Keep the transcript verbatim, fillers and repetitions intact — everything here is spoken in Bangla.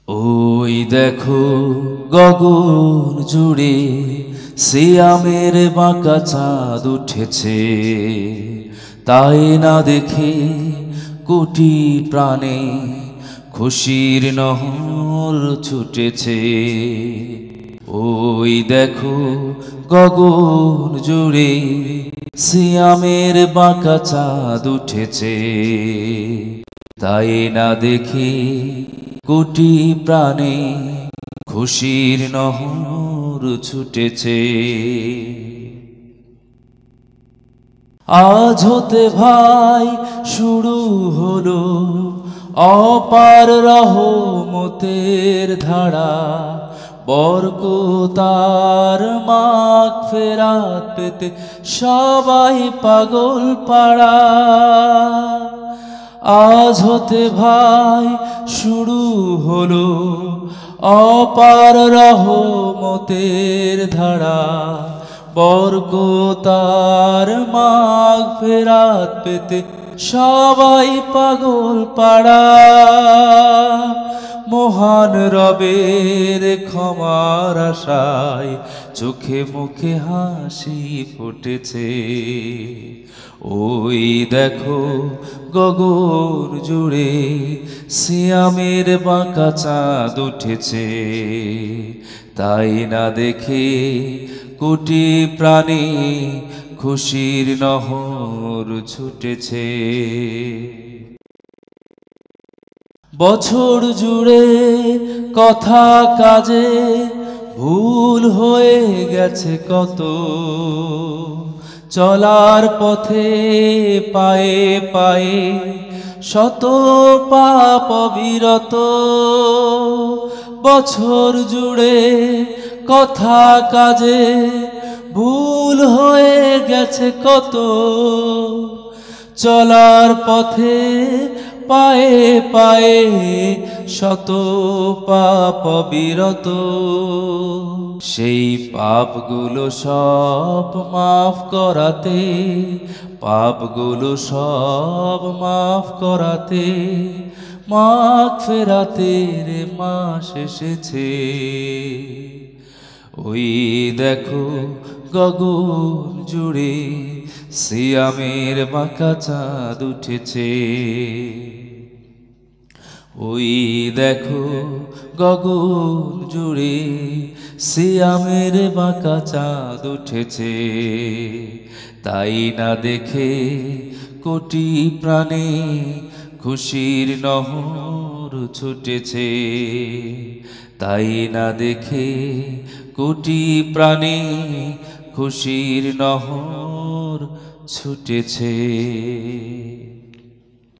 ওই দেখো গগন জুড়ে সিয়ামের বাঁকা চাঁদ উঠেছে, তাই না দেখে কোটি প্রাণে খুশির নহর ছুটেছে। ওই দেখো গগন জুড়ে সিয়ামের বাঁকা চাঁদ উঠেছে, তাই না দেখে কোটি প্রাণে খুশির নহর ছুটেছে। আজ হতে ভাই শুরু হলো অপার রহমতের ধারা, বরকতার মাগফিরাত পেতে সবাই পাগল পাড়া। আজ হতে ভাই শুরু হলো অপার রহমতের ধারা, বরকতার মাগফিরাত পেতে সবাই পাগল পাড়া। মহান রবের ক্ষমার আশায় চোখে মুখে হাসি ফুটেছে। ওই দেখো গগন জুড়ে সিয়ামের বাঁকা চাঁদ উঠেছে, তাই না দেখে কোটি প্রাণী খুশির নহর ছুটেছে। বছর জুড়ে কথা কাজে ভুল হয়ে গেছে কত, চলার পথে পায়ে পায়ে শত পাপ বিরত। বছর জুড়ে কথা কাজে ভুল হয়ে গেছে কত, চলার পথে পায়ে পায়ে শত পাপ বিরত। সেই পাপগুলো সব মাফ করাতে, পাপগুলো সব মাফ করাতে মাগফিরাতের মাস এসেছে। ওই দেখো গগন জুড়ে সিয়ামের বাঁকা চাঁদ উঠেছে। ওই দেখো গগন জুড়ে সিয়ামের বাঁকা চাঁদ উঠেছে, তাই না দেখে কোটি প্রাণে খুশির নহর ছুটেছে। তাই না দেখে কোটি প্রাণে খুশির নহর ছুটেছে।